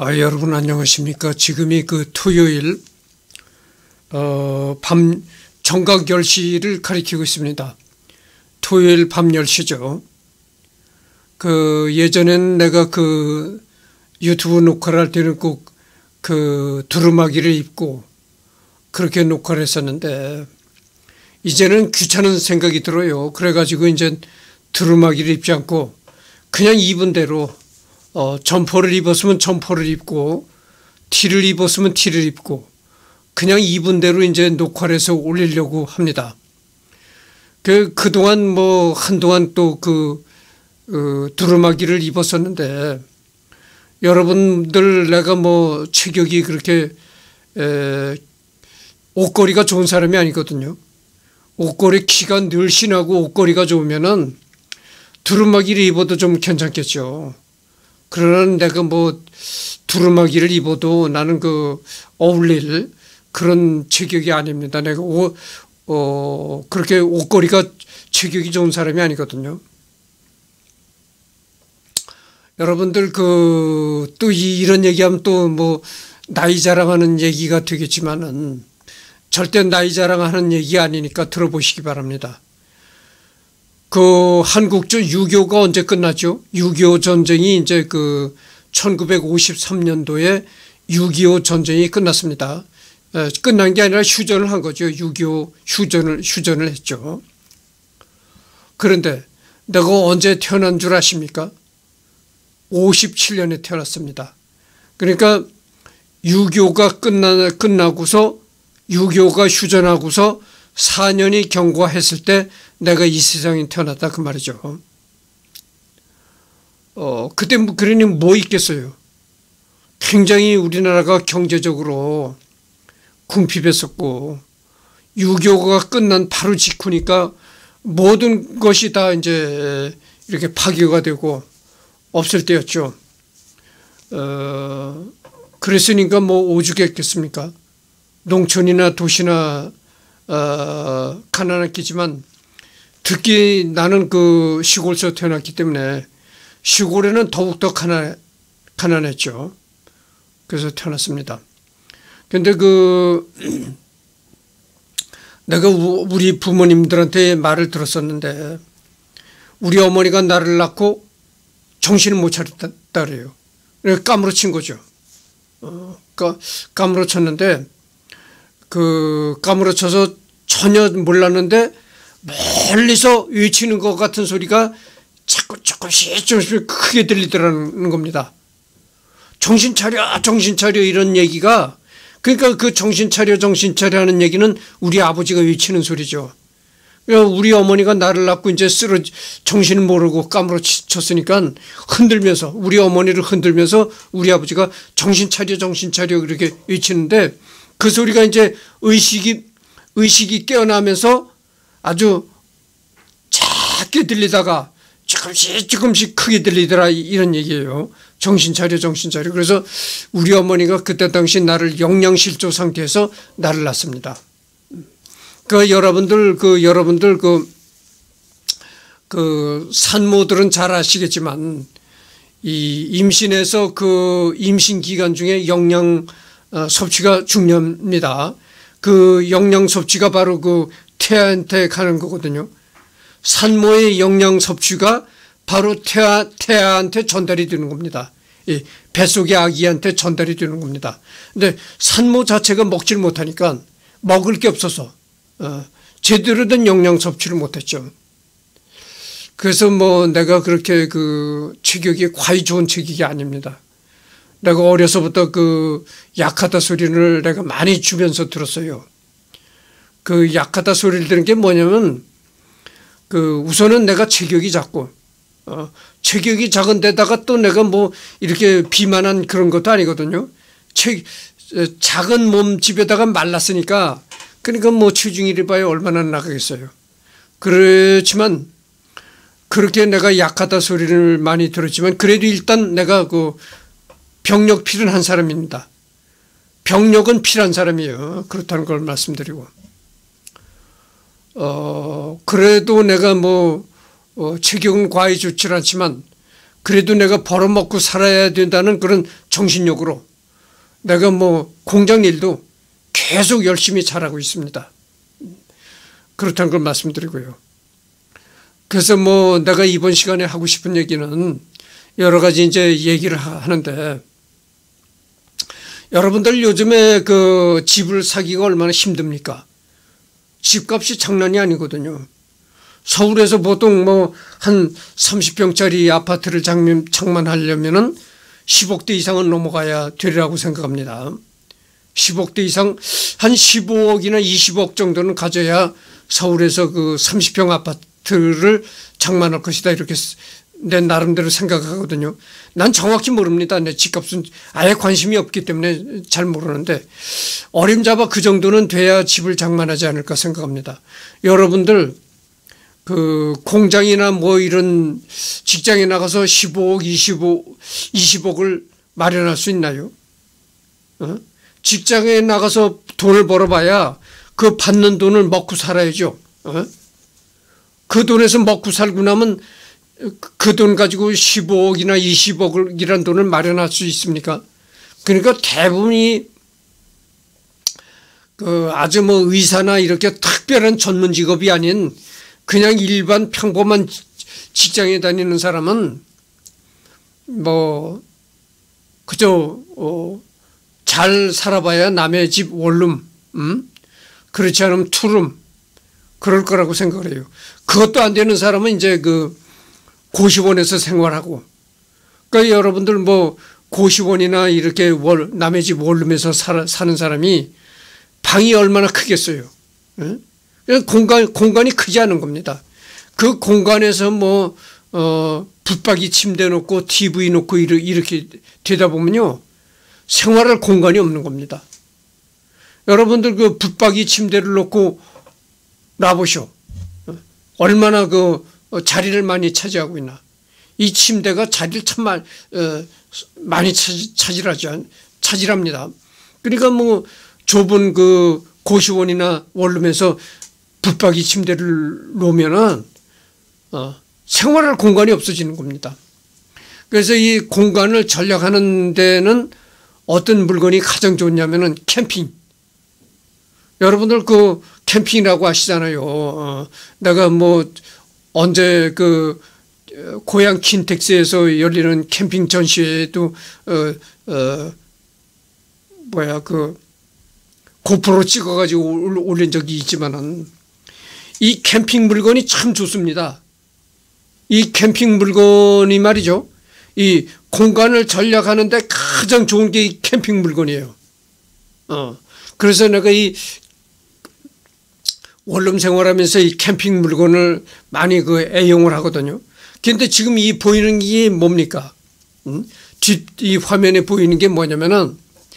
여러분 안녕하십니까. 지금이 그 토요일 밤 정각 10시를 가리키고 있습니다. 토요일 밤 10시죠. 예전엔 내가 유튜브 녹화를 할 때는 꼭 두루마기를 입고 그렇게 녹화를 했었는데 이제는 귀찮은 생각이 들어요. 그래가지고 이제 두루마기를 입지 않고 그냥 입은 대로 점퍼를 입었으면 점퍼를 입고 티를 입었으면 티를 입고 그냥 입은 대로 이제 녹화를 해서 올리려고 합니다. 그동안 한동안 또 두루마기를 입었었는데 여러분들 내가 체격이 그렇게 옷걸이가 좋은 사람이 아니거든요. 옷걸이 키가 늘씬하고 옷걸이가 좋으면은 두루마기를 입어도 좀 괜찮겠죠. 그러나 내가 두루마기를 입어도 나는 어울릴 그런 체격이 아닙니다. 내가 그렇게 옷걸이가 체격이 좋은 사람이 아니거든요. 여러분들 또 이런 얘기하면 또 나이 자랑하는 얘기가 되겠지만은 절대 나이 자랑하는 얘기 아니니까 들어보시기 바랍니다. 한국죠 6.25가 언제 끝났죠? 6.25 전쟁이 이제 1953년도에 6.25 전쟁이 끝났습니다. 끝난 게 아니라 휴전을 한 거죠. 6.25 휴전을 했죠. 그런데 내가 언제 태어난 줄 아십니까? 57년에 태어났습니다. 그러니까 6.25가 끝나고서 6.25가 휴전하고서 4년이 경과했을 때 내가 이 세상에 태어났다 그 말이죠. 그때 그러니 뭐 있겠어요. 굉장히 우리나라가 경제적으로 궁핍했었고 6.25가 끝난 바로 직후니까 모든 것이 다 이제 이렇게 파괴가 되고 없을 때였죠. 그랬으니까 오죽했겠습니까? 농촌이나 도시나 가난했겠지만 특히 나는 시골에서 태어났기 때문에 시골에는 더욱더 가난했죠. 그래서 태어났습니다. 근데 내가 우리 부모님들한테 말을 들었었는데 우리 어머니가 나를 낳고 정신을 못 차렸다 그래요. 그래서 까무러친 거죠. 까무러쳤는데 까무러쳐서 전혀 몰랐는데 멀리서 외치는 것 같은 소리가 자꾸 조금씩 크게 들리더라는 겁니다. 정신 차려 정신 차려 이런 얘기가 그러니까 정신 차려 하는 얘기는 우리 아버지가 외치는 소리죠. 우리 어머니가 나를 낳고 이제 정신을 모르고 까무러쳤으니까 흔들면서 우리 어머니를 흔들면서 우리 아버지가 정신 차려 그렇게 외치는데 그 소리가 이제 의식이 깨어나면서 아주 작게 들리다가 조금씩 크게 들리더라 이런 얘기예요. 정신 차려. 그래서 우리 어머니가 그때 당시 나를 영양실조 상태에서 나를 낳습니다. 여러분들 산모들은 잘 아시겠지만 이 임신에서 임신 기간 중에 영양 섭취가 중요합니다. 영양 섭취가 바로 태아한테 가는 거거든요. 산모의 영양 섭취가 바로 태아한테 전달이 되는 겁니다. 이 뱃속의 아기한테 전달이 되는 겁니다. 근데 산모 자체가 먹질 못하니까 먹을 게 없어서 제대로 된 영양 섭취를 못했죠. 그래서 내가 그렇게 체격이 과히 좋은 체격이 아닙니다. 내가 어려서부터 약하다 소리를 내가 많이 주면서 들었어요. 약하다 소리를 들은 게 뭐냐면 우선은 내가 체격이 작고 체격이 작은 데다가 또 내가 이렇게 비만한 그런 것도 아니거든요. 작은 몸집에다가 말랐으니까 그러니까 체중이 봐야 얼마나 나가겠어요. 그렇지만 그렇게 내가 약하다 소리를 많이 들었지만 그래도 일단 내가 병력 필요한 사람입니다. 병력은 필요한 사람이에요. 그렇다는 걸 말씀드리고 그래도 내가 체격은 과히 좋지 않지만 그래도 내가 벌어먹고 살아야 된다는 그런 정신력으로 내가 뭐 공장 일도 계속 열심히 잘하고 있습니다. 그렇다는 걸 말씀드리고요. 그래서 뭐 내가 이번 시간에 하고 싶은 얘기는 여러 가지 이제 얘기를 하는데, 여러분들 요즘에 그 집을 사기가 얼마나 힘듭니까? 집값이 장난이 아니거든요. 서울에서 보통 뭐 한 30평짜리 아파트를 장만하려면은 10억대 이상은 넘어가야 되리라고 생각합니다. 10억대 이상, 한 15억이나 20억 정도는 가져야 서울에서 그 30평 아파트를 장만할 것이다, 이렇게 내 나름대로 생각하거든요. 난 정확히 모릅니다. 내 집값은 아예 관심이 없기 때문에 잘 모르는데, 어림잡아 그 정도는 돼야 집을 장만하지 않을까 생각합니다. 여러분들 그 공장이나 뭐 이런 직장에 나가서 15억, 20억을 마련할 수 있나요? 직장에 나가서 돈을 벌어봐야 그 받는 돈을 먹고 살아야죠. 그 돈에서 먹고 살고 나면 그 돈 가지고 15억이나 20억이란 돈을 마련할 수 있습니까? 그러니까 대부분이 그 아주 뭐 의사나 이렇게 특별한 전문 직업이 아닌 그냥 일반 평범한 직장에 다니는 사람은 뭐 그저 잘 살아봐야 남의 집 원룸, 그렇지 않으면 투룸, 그럴 거라고 생각을 해요. 그것도 안 되는 사람은 이제 그 고시원에서 생활하고, 그러니까 여러분들 뭐 고시원이나 이렇게 남의 집 원룸에서 사는 사람이 방이 얼마나 크겠어요. 공간이 크지 않은 겁니다. 그 공간에서 뭐 붙박이 침대 놓고 TV 놓고 이렇게 되다 보면요, 생활할 공간이 없는 겁니다. 여러분들 그 붙박이 침대를 놓고 놔보쇼. 얼마나 그 자리를 많이 차지하고 있나. 이 침대가 자리를 참 많이 차지합니다. 그러니까 뭐 좁은 그 고시원이나 원룸에서 붙박이 침대를 놓으면은 생활할 공간이 없어지는 겁니다. 그래서 이 공간을 전략하는 데는 어떤 물건이 가장 좋냐면은 캠핑. 여러분들 그 캠핑이라고 아시잖아요. 내가 뭐 언제 그 고향 킨텍스에서 열리는 캠핑 전시회에도 그 고프로 찍어가지고 올린 적이 있지만은, 이 캠핑 물건이 참 좋습니다. 이 캠핑 물건이 말이죠, 이 공간을 전략하는데 가장 좋은 게 이 캠핑 물건이에요. 그래서 내가 이 원룸 생활하면서 이 캠핑 물건을 많이 그 애용을 하거든요. 근데 지금 이 보이는 게 뭡니까? 이 화면에 보이는 게 뭐냐면은,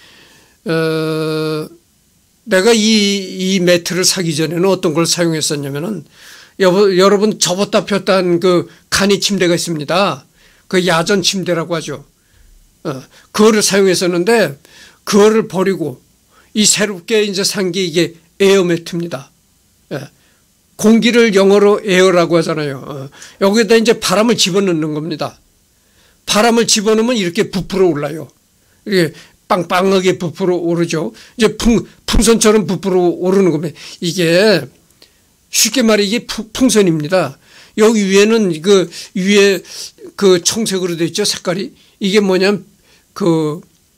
내가 이 매트를 사기 전에는 어떤 걸 사용했었냐면은, 여러분 접었다 폈다 한 그 간이 침대가 있습니다. 그 야전 침대라고 하죠. 그거를 사용했었는데, 그거를 버리고 이 새롭게 이제 산 게 이게 에어 매트입니다. 공기를 영어로 에어라고 하잖아요. 여기다 이제 바람을 집어넣는 겁니다. 바람을 집어넣으면 이렇게 부풀어 올라요. 이게 빵빵하게 부풀어 오르죠. 이제 풍선처럼 부풀어 오르는 겁니다. 이게 쉽게 말해 이게 풍선입니다. 여기 위에는 그 위에 그 청색으로 되어 있죠, 색깔이. 이게 뭐냐면 그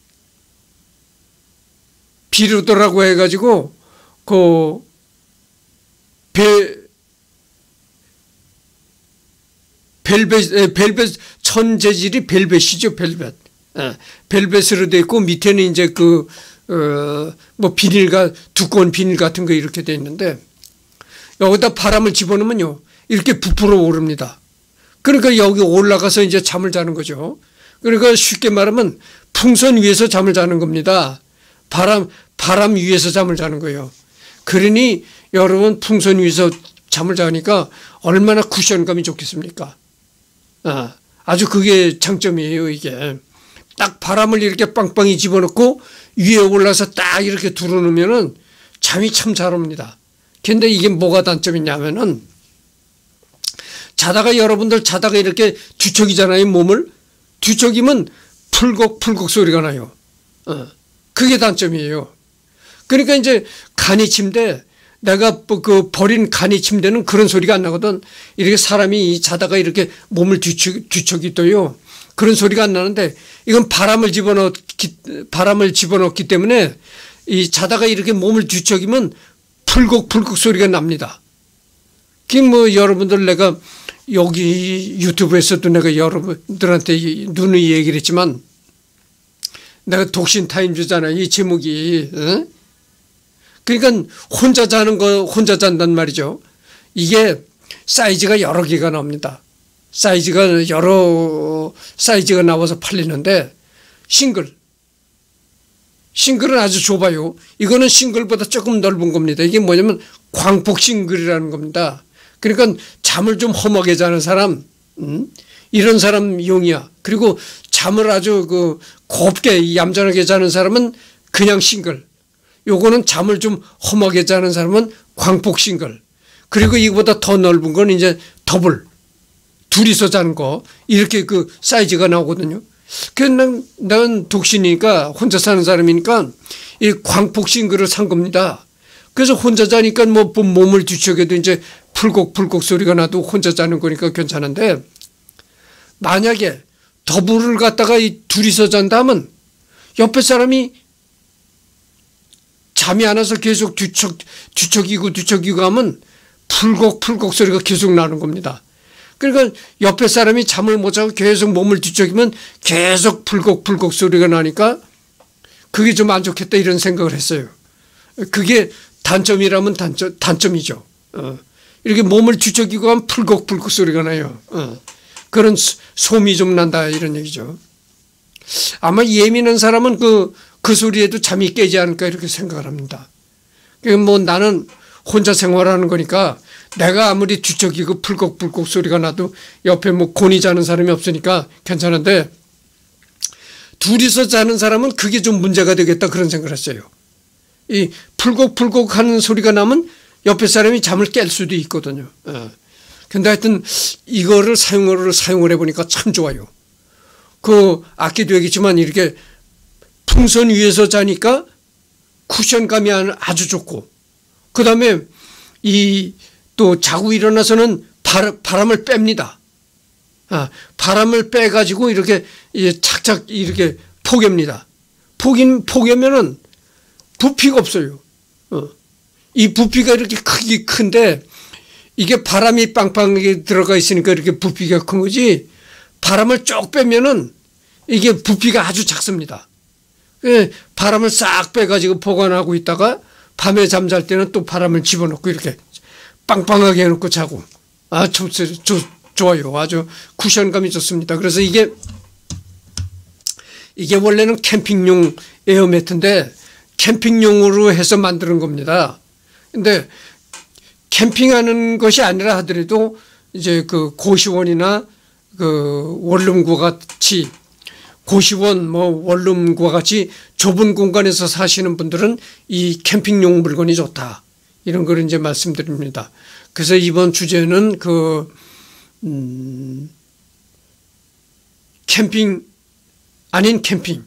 비루더라고 해가지고 그 벨벳 천재질이 벨벳이죠, 벨벳. 벨벳으로 되어 있고 밑에는 이제 뭐 두꺼운 비닐 같은 거 이렇게 되어 있는데, 여기다 바람을 집어넣으면요, 이렇게 부풀어 오릅니다. 그러니까 여기 올라가서 이제 잠을 자는 거죠. 그러니까 쉽게 말하면 풍선 위에서 잠을 자는 겁니다. 바람 위에서 잠을 자는 거예요. 그러니 여러분 풍선 위에서 잠을 자니까 얼마나 쿠션감이 좋겠습니까? 아주 그게 장점이에요, 이게. 딱 바람을 이렇게 빵빵히 집어넣고 위에 올라서 딱 이렇게 두르놓으면은 잠이 참 잘 옵니다. 근데 이게 뭐가 단점이냐면은, 자다가 여러분들 자다가 이렇게 뒤척이잖아요. 몸을 뒤척이면 풀곡풀곡 소리가 나요. 그게 단점이에요. 그러니까 이제 간이 침대, 내가 그 버린 간이 침대는 그런 소리가 안 나거든. 이렇게 사람이 자다가 이렇게 몸을 뒤척이도요. 그런 소리가 안 나는데 이건 바람을 집어넣기 때문에 이 자다가 이렇게 몸을 뒤척이면 풀곡풀곡 소리가 납니다. 그 뭐 여러분들 내가 여기 유튜브에서도 내가 여러분들한테 누누이 얘기를 했지만 내가 독신 타임즈잖아요. 이 제목이. 그러니까 혼자 잔단 말이죠. 이게 사이즈가 여러 개가 나옵니다. 사이즈가 여러 사이즈가 나와서 팔리는데 싱글은 아주 좁아요. 이거는 싱글보다 조금 넓은 겁니다. 이게 뭐냐면 광폭 싱글이라는 겁니다. 그러니까 잠을 좀 험하게 자는 사람, 이런 사람 용이야. 그리고 잠을 아주 곱게 얌전하게 자는 사람은 그냥 싱글. 요거는 잠을 좀 험하게 자는 사람은 광폭 싱글. 그리고 이거보다 더 넓은 건 이제 더블. 둘이서 자는 거. 이렇게 그 사이즈가 나오거든요. 그래서 난 독신이니까 혼자 사는 사람이니까 이 광폭 싱글을 산 겁니다. 그래서 혼자 자니까 뭐 몸을 뒤척여도 이제 풀곡풀곡 소리가 나도 혼자 자는 거니까 괜찮은데 만약에 더블을 갖다가 이 둘이서 잔다면 옆에 사람이 잠이 안 와서 계속 뒤척이고 하면 풀곡풀곡 소리가 계속 나는 겁니다. 그러니까 옆에 사람이 잠을 못 자고 계속 몸을 뒤척이면 계속 풀곡풀곡 소리가 나니까 그게 좀 안 좋겠다 이런 생각을 했어요. 그게 단점이라면 단점이죠. 이렇게 몸을 뒤척이고 하면 풀곡풀곡 소리가 나요. 그런 소음이 좀 난다 이런 얘기죠. 아마 예민한 사람은 그 소리에도 잠이 깨지 않을까 이렇게 생각을 합니다. 뭐 나는 혼자 생활하는 거니까 내가 아무리 뒤척이고 풀곡풀곡 소리가 나도 옆에 뭐 곤히 자는 사람이 없으니까 괜찮은데 둘이서 자는 사람은 그게 좀 문제가 되겠다 그런 생각을 했어요. 이 풀곡풀곡 하는 소리가 나면 옆에 사람이 잠을 깰 수도 있거든요. 근데 하여튼 이거를 사용을 해보니까 참 좋아요. 아까도 얘기했지만 이렇게 풍선 위에서 자니까 쿠션감이 아주 좋고 그 다음에 또 자고 일어나서는 바람을 뺍니다. 바람을 빼가지고 이렇게 착착 이렇게 포갭니다. 포개면은 부피가 없어요. 이 부피가 이렇게 크기 큰데 이게 바람이 빵빵하게 들어가 있으니까 이렇게 부피가 큰 거지 바람을 쭉 빼면은 이게 부피가 아주 작습니다. 바람을 싹 빼가지고 보관하고 있다가 밤에 잠잘 때는 또 바람을 집어넣고 이렇게 빵빵하게 해놓고 자고 좋아요. 아주 쿠션감이 좋습니다. 그래서 이게 원래는 캠핑용 에어매트인데 캠핑용으로 해서 만드는 겁니다. 근데 캠핑하는 것이 아니라 하더라도 이제 고시원이나 원룸과 같이 고시원 원룸과 같이 좁은 공간에서 사시는 분들은 이 캠핑용 물건이 좋다. 이런 걸 이제 말씀드립니다. 그래서 이번 주제는 캠핑 아닌 캠핑.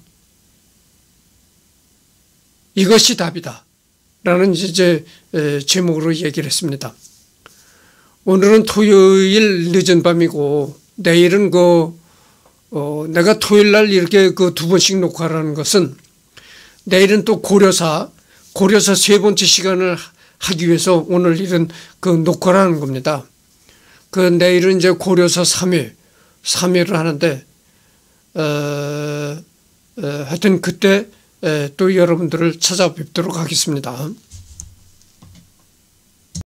이것이 답이다. 라는 이제 제목으로 얘기를 했습니다. 오늘은 토요일 늦은 밤이고 내일은 내가 토요일 날 이렇게 2번씩 녹화하는 것은 내일은 또 고려사 3번째 시간을 하기 위해서 오늘 이런 녹화를 하는 겁니다. 내일은 이제 고려사 3회를 하는데 하여튼 그때 또 여러분들을 찾아뵙도록 하겠습니다.